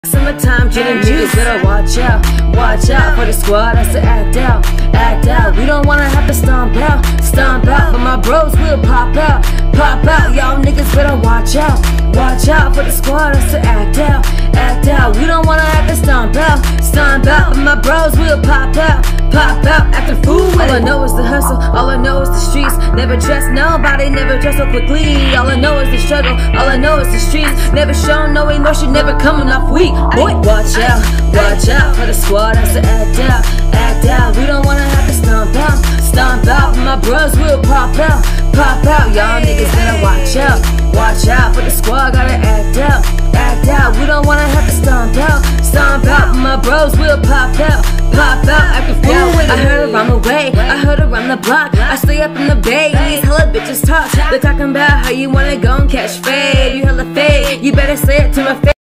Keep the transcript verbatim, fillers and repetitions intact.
Summertime gin and juice, better watch out, watch out for the squad that's to act out, act out. We don't wanna have to stomp out, stomp out, but my bros will pop out, pop out. Y'all niggas better watch out, watch out for the squad that's to act out, act out. We don't wanna have to stomp out, stomp out, but my bros will pop out, pop out. Acting fool with it. All I know is the hustle, all I know is the streets. Never trust nobody, never trust so quickly. All I know is the struggle, all I know is the streets. Never show no emotion, never coming off weak. Boy, watch out, watch out for the squad that's to act out, act out. We don't wanna have to stomp out, stomp out, but my bros will pop out, pop out. Y'all niggas better watch out, watch out for the squad gotta act out, act out. We don't wanna have to stomp out, stomp out, but my bros will pop out, pop out. Acting fool with it. I heard around the way, I heard around the block. I stay up in the bay, these hella bitches talk. They're talking about how you wanna go and catch fade. You hella fade, you better say it to my face.